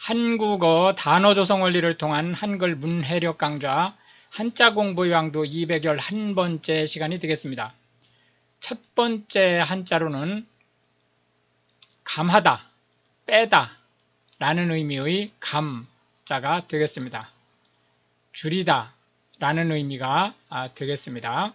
한국어 단어 조성 원리를 통한 한글 문해력 강좌 한자 공부 요강도 211번째 시간이 되겠습니다. 첫 번째 한자로는 감하다, 빼다 라는 의미의 감자가 되겠습니다. 줄이다 라는 의미가 되겠습니다.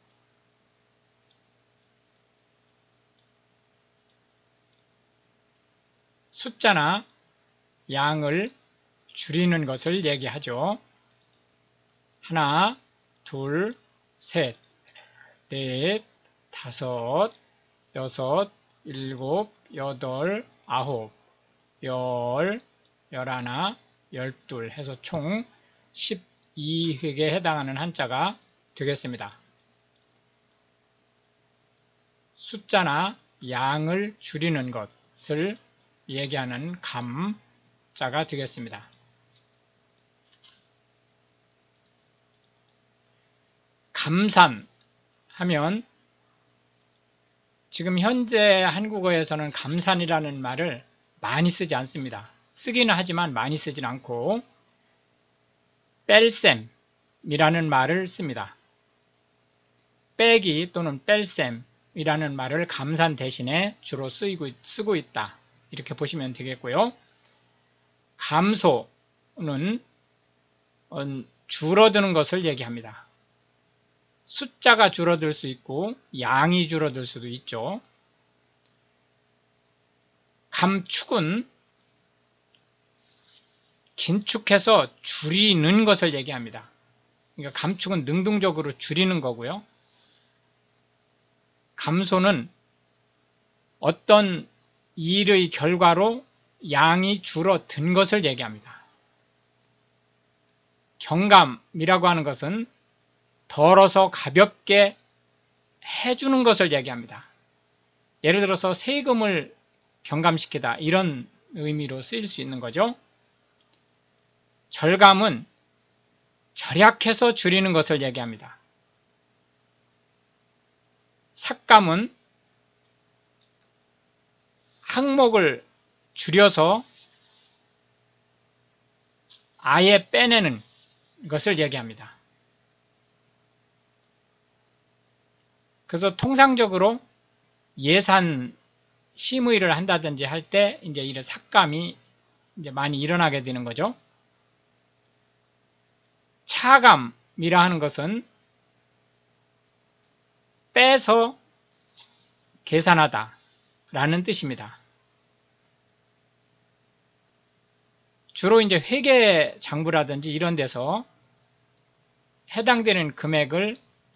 숫자나 양을 줄이는 것을 얘기하죠. 하나, 둘, 셋, 넷, 다섯, 여섯, 일곱, 여덟, 아홉, 열, 열하나, 열둘 해서 총 12획에 해당하는 한자가 되겠습니다. 숫자나 양을 줄이는 것을 얘기하는 감자가 되겠습니다. 감산 하면 지금 현재 한국어에서는 감산이라는 말을 많이 쓰지 않습니다. 쓰기는 하지만 많이 쓰진 않고 뺄셈이라는 말을 씁니다. 빼기 또는 뺄셈이라는 말을 감산 대신에 주로 쓰고 있다. 이렇게 보시면 되겠고요. 감소는 줄어드는 것을 얘기합니다. 숫자가 줄어들 수 있고 양이 줄어들 수도 있죠. 감축은 긴축해서 줄이는 것을 얘기합니다. 그러니까 감축은 능동적으로 줄이는 거고요. 감소는 어떤 일의 결과로 양이 줄어든 것을 얘기합니다. 경감이라고 하는 것은 덜어서 가볍게 해주는 것을 얘기합니다. 예를 들어서 세금을 경감시키다 이런 의미로 쓰일 수 있는 거죠. 절감은 절약해서 줄이는 것을 얘기합니다. 삭감은 항목을 줄여서 아예 빼내는 것을 얘기합니다. 그래서 통상적으로 예산 심의를 한다든지 할 때 이제 이런 삭감이 이제 많이 일어나게 되는 거죠. 차감이라 하는 것은 빼서 계산하다 라는 뜻입니다. 주로 이제 회계장부라든지 이런 데서 해당되는 금액을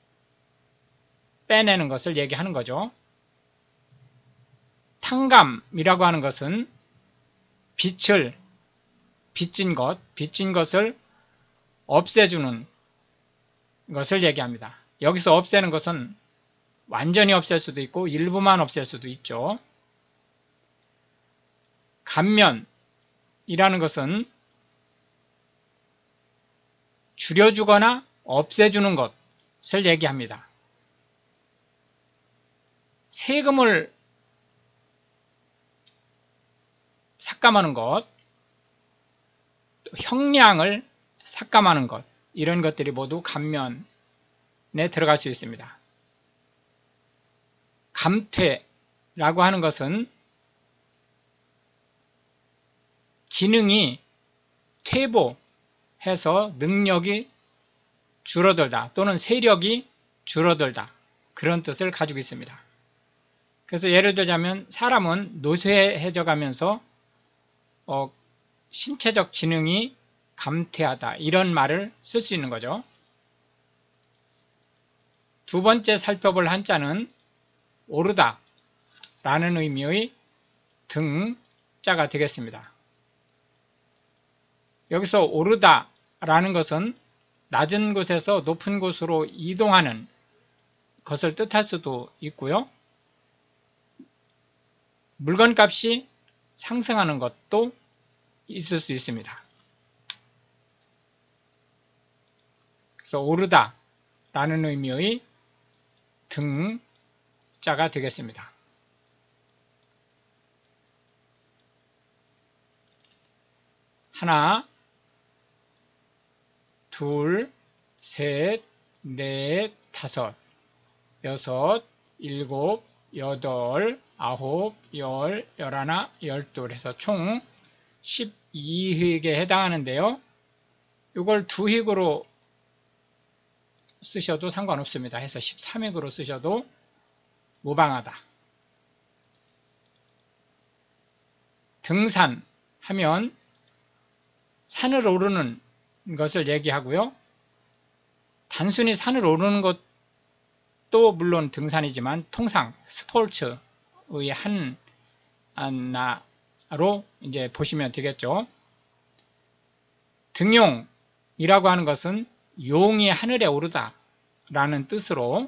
빼내는 것을 얘기하는 거죠. 탕감이라고 하는 것은 빚진 것을 없애주는 것을 얘기합니다. 여기서 없애는 것은 완전히 없앨 수도 있고 일부만 없앨 수도 있죠. 감면이라는 것은 줄여주거나 없애주는 것을 얘기합니다. 세금을 삭감하는 것, 형량을 삭감하는 것, 이런 것들이 모두 감면에 들어갈 수 있습니다. 감퇴라고 하는 것은 기능이 퇴보해서 능력이 줄어들다 또는 세력이 줄어들다 그런 뜻을 가지고 있습니다. 그래서 예를 들자면 사람은 노쇠해져 가면서 신체적 기능이 감퇴하다 이런 말을 쓸 수 있는 거죠. 두 번째 살펴볼 한자는 오르다 라는 의미의 등자가 되겠습니다. 여기서 오르다 라는 것은 낮은 곳에서 높은 곳으로 이동하는 것을 뜻할 수도 있고요. 물건값이 상승하는 것도 있을 수 있습니다. 그래서 오르다 라는 의미의 등자가 되겠습니다. 하나, 둘, 셋, 넷, 다섯, 여섯, 일곱, 여덟, 아홉, 열, 열하나, 열둘 해서 총 12획에 해당하는데요. 이걸 2획으로 쓰셔도 상관없습니다. 해서 13획으로 쓰셔도 무방하다. 등산하면 산을 오르는 것을 얘기하고요. 단순히 산을 오르는 것도 물론 등산이지만 통상 스포츠의 하나로 이제 보시면 되겠죠. 등용이라고 하는 것은 용이 하늘에 오르다 라는 뜻으로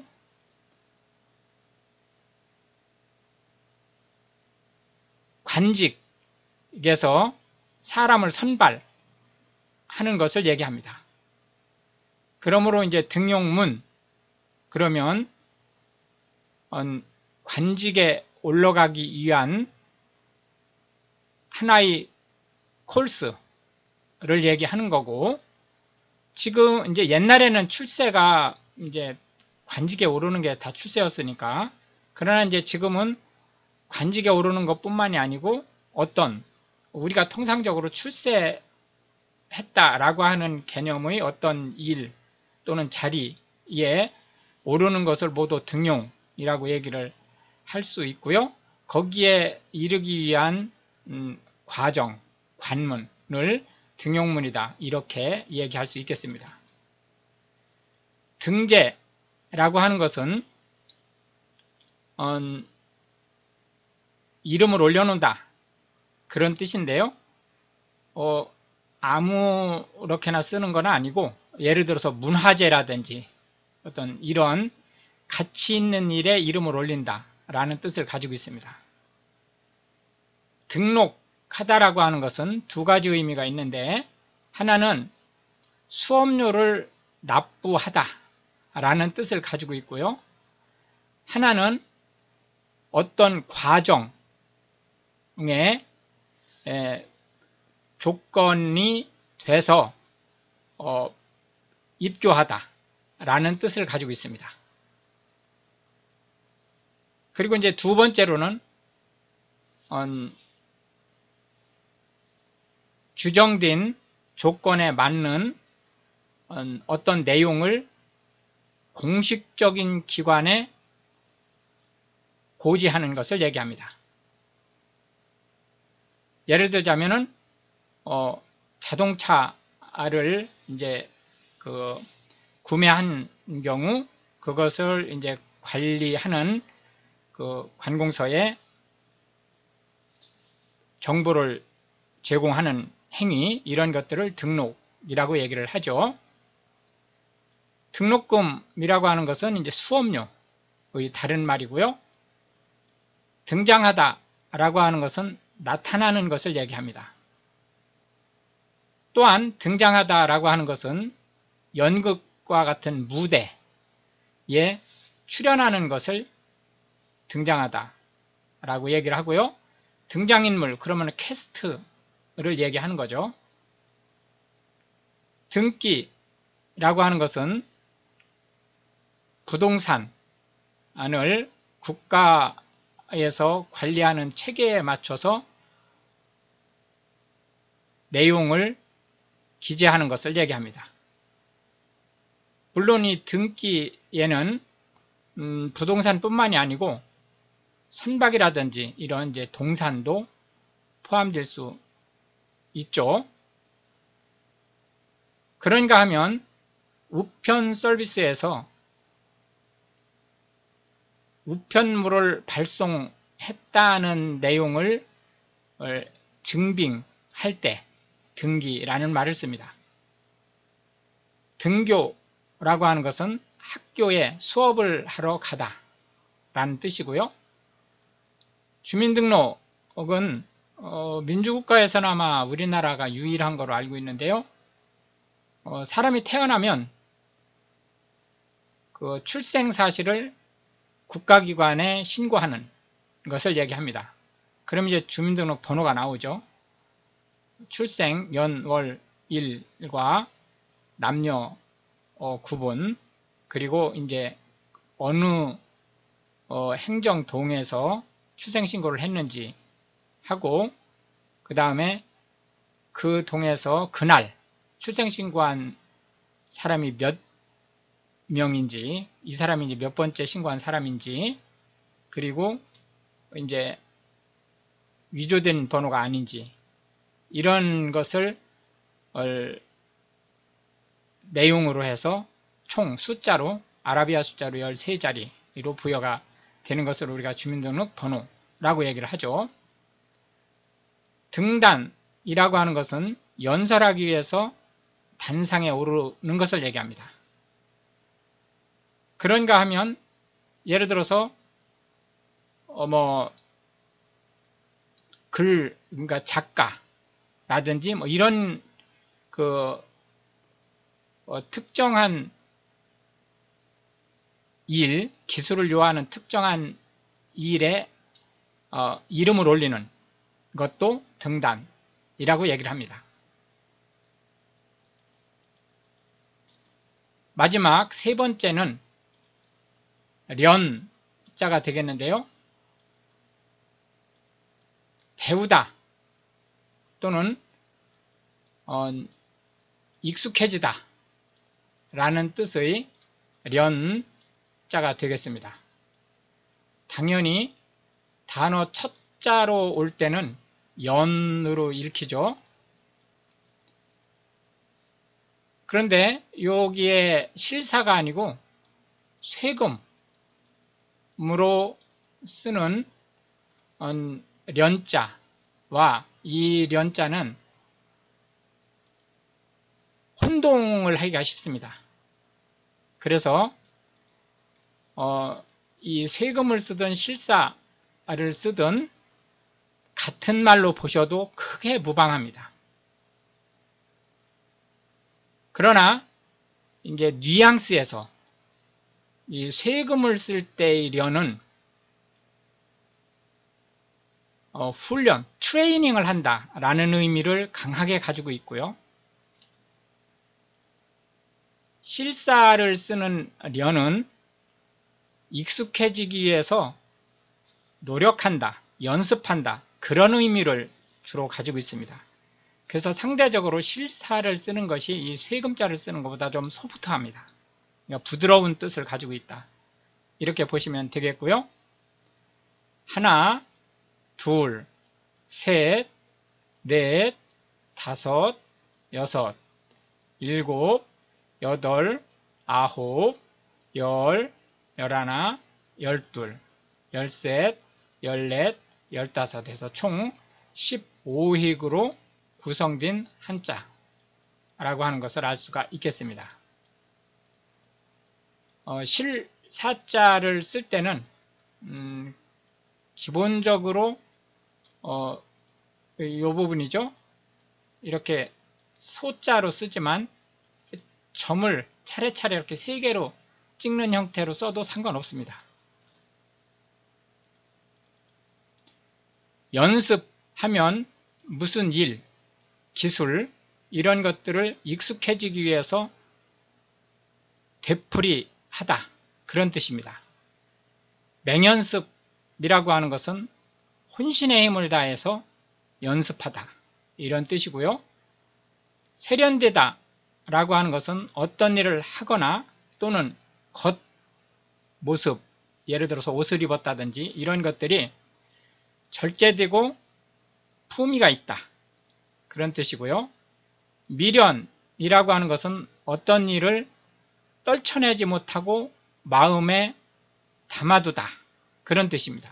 관직에서 사람을 선발하는 것을 얘기합니다. 그러므로 이제 등용문, 그러면 관직에 올라가기 위한 하나의 코스를 얘기하는 거고, 지금 이제 옛날에는 출세가 이제 관직에 오르는 게 다 출세였으니까, 그러나 이제 지금은 관직에 오르는 것뿐만이 아니고 어떤 우리가 통상적으로 출세했다라고 하는 개념의 어떤 일 또는 자리에 오르는 것을 모두 등용이라고 얘기를 할 수 있고요. 거기에 이르기 위한 과정, 관문을 등용문이다 이렇게 얘기할 수 있겠습니다. 등재라고 하는 것은 이름을 올려놓는다 그런 뜻인데요. 아무렇게나 쓰는 건 아니고, 예를 들어서 문화재라든지 어떤 이런 가치 있는 일에 이름을 올린다 라는 뜻을 가지고 있습니다. 등록하다라고 하는 것은 2가지 의미가 있는데, 하나는 수업료를 납부하다 라는 뜻을 가지고 있고요. 하나는 어떤 과정에 조건이 돼서 입교하다 라는 뜻을 가지고 있습니다. 그리고 이제 2번째로는 규정된 조건에 맞는 어떤 내용을 공식적인 기관에 고지하는 것을 얘기합니다. 예를 들자면은 자동차를 이제 구매한 경우 그것을 이제 관리하는 관공서에 정보를 제공하는 행위, 이런 것들을 등록이라고 얘기를 하죠. 등록금이라고 하는 것은 이제 수업료의 다른 말이고요. 등장하다라고 하는 것은 나타나는 것을 얘기합니다. 또한 등장하다라고 하는 것은 연극과 같은 무대에 출연하는 것을 등장하다라고 얘기를 하고요. 등장인물, 그러면 캐스트를 얘기하는 거죠. 등기라고 하는 것은 부동산을 국가에서 관리하는 체계에 맞춰서 내용을 기재하는 것을 얘기합니다. 물론 이 등기에는 부동산뿐만이 아니고 선박이라든지 이런 이제 동산도 포함될 수 있죠. 그런가 하면 우편 서비스에서 우편물을 발송했다는 내용을 증빙할 때 등기라는 말을 씁니다. 등교라고 하는 것은 학교에 수업을 하러 가다 라는 뜻이고요. 주민등록은 민주국가에서는 아마 우리나라가 유일한 거로 알고 있는데요. 사람이 태어나면 그 출생 사실을 국가기관에 신고하는 것을 얘기합니다. 그럼 이제 주민등록 번호가 나오죠. 출생 연, 월, 일과 남녀 구분, 그리고 이제 어느 행정동에서 출생신고를 했는지 하고, 그 다음에 그 동에서 그날 출생신고한 사람이 몇 명인지, 이 사람이 이제 몇 번째 신고한 사람인지, 그리고 이제 위조된 번호가 아닌지, 이런 것을 내용으로 해서 총 숫자로, 아라비아 숫자로 13자리로 부여가 되는 것을 우리가 주민등록 번호라고 얘기를 하죠. 등단이라고 하는 것은 연설하기 위해서 단상에 오르는 것을 얘기합니다. 그런가 하면 예를 들어서 그러니까 작가라든지 이런 특정한 일, 기술을 요하는 특정한 일에 이름을 올리는 것도 등단이라고 얘기를 합니다. 마지막 세 번째는 련자가 되겠는데요. 배우다 또는 익숙해지다 라는 뜻의 련자가 되겠습니다. 당연히 단어 첫 자로 올 때는 연으로 읽히죠. 그런데 여기에 실사가 아니고 세금으로 쓰는 련자와 이 련자는 혼동을 하기가 쉽습니다. 그래서 이 세금을 쓰든 실사를 쓰든 같은 말로 보셔도 크게 무방합니다. 그러나 이제 뉘앙스에서 이 세금을 쓸 때의 련은 훈련, 트레이닝을 한다라는 의미를 강하게 가지고 있고요. 실사를 쓰는 련은 익숙해지기 위해서 노력한다, 연습한다, 그런 의미를 주로 가지고 있습니다. 그래서 상대적으로 실사를 쓰는 것이 이 세금자를 쓰는 것보다 좀 소프트합니다. 그러니까 부드러운 뜻을 가지고 있다. 이렇게 보시면 되겠고요. 하나, 둘, 셋, 넷, 다섯, 여섯, 일곱, 여덟, 아홉, 열, 열하나, 열둘, 열셋, 열넷, 열다섯 해서 총 15획으로 구성된 한자라고 하는 것을 알 수가 있겠습니다. 실사자를 쓸 때는 기본적으로 이 부분이죠. 이렇게 소자로 쓰지만 점을 차례차례 이렇게 3개로 찍는 형태로 써도 상관없습니다. 연습하면 무슨 일, 기술 이런 것들을 익숙해지기 위해서 되풀이하다 그런 뜻입니다. 맹연습이라고 하는 것은 혼신의 힘을 다해서 연습하다 이런 뜻이고요. 세련되다 라고 하는 것은 어떤 일을 하거나 또는 겉모습, 예를 들어서 옷을 입었다든지 이런 것들이 절제되고 품위가 있다 그런 뜻이고요. 미련이라고 하는 것은 어떤 일을 떨쳐내지 못하고 마음에 담아두다 그런 뜻입니다.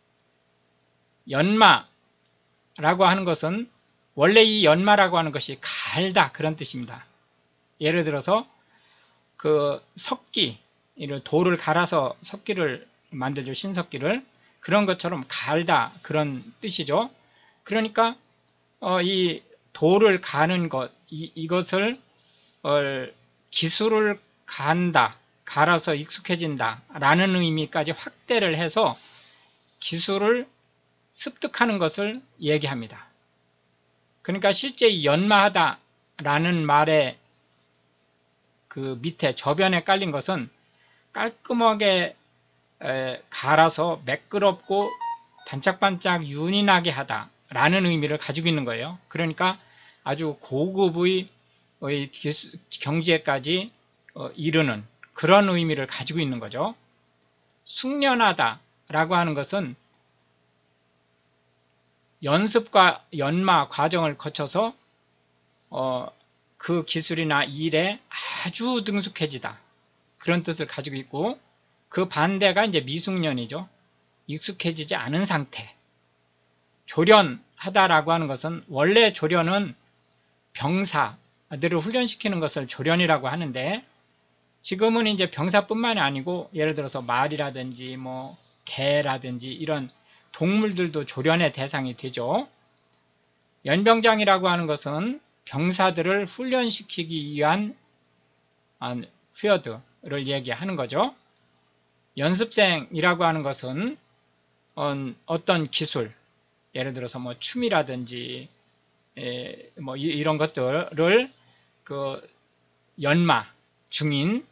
연마라고 하는 것은 원래 이 연마라고 하는 것이 갈다 그런 뜻입니다. 예를 들어서 그 석기, 돌을 갈아서 석기를 만들죠. 신석기를. 그런 것처럼 갈다 그런 뜻이죠. 그러니까 이 돌을 가는 것, 이것을 기술을 간다, 갈아서 익숙해진다 라는 의미까지 확대를 해서 기술을 습득하는 것을 얘기합니다. 그러니까 실제 이 연마하다 라는 말의 그 밑에 저변에 깔린 것은 깔끔하게 갈아서 매끄럽고 반짝반짝 윤이 나게 하다 라는 의미를 가지고 있는 거예요. 그러니까 아주 고급의 경지에까지 이르는 그런 의미를 가지고 있는 거죠. 숙련하다 라고 하는 것은 연습과 연마 과정을 거쳐서 그 기술이나 일에 아주 능숙해지다 그런 뜻을 가지고 있고, 그 반대가 이제 미숙련이죠. 익숙해지지 않은 상태. 조련하다라고 하는 것은 원래 조련은 병사들을 훈련시키는 것을 조련이라고 하는데, 지금은 이제 병사뿐만이 아니고 예를 들어서 말이라든지 뭐 개라든지 이런 동물들도 조련의 대상이 되죠. 연병장이라고 하는 것은 병사들을 훈련시키기 위한 휘어드를 얘기하는 거죠. 연습생이라고 하는 것은 어떤 기술, 예를 들어서 뭐 춤이라든지 뭐 이런 것들을 그 연마 중인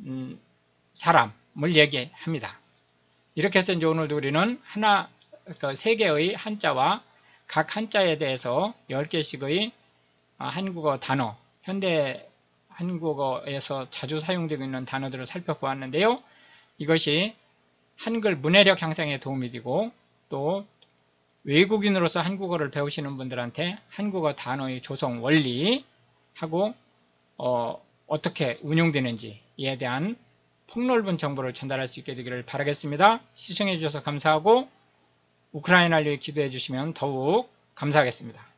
사람을 얘기합니다. 이렇게 해서 이제 오늘도 우리는 세 개의 한자와 각 한자에 대해서 10개씩의 한국어 단어, 현대 한국어에서 자주 사용되고 있는 단어들을 살펴보았는데요. 이것이 한글 문해력 향상에 도움이 되고, 또 외국인으로서 한국어를 배우시는 분들한테 한국어 단어의 조성 원리하고 어떻게 운용되는지에 대한 폭넓은 정보를 전달할 수 있게 되기를 바라겠습니다. 시청해 주셔서 감사하고 우크라이나를 위해 기도해 주시면 더욱 감사하겠습니다.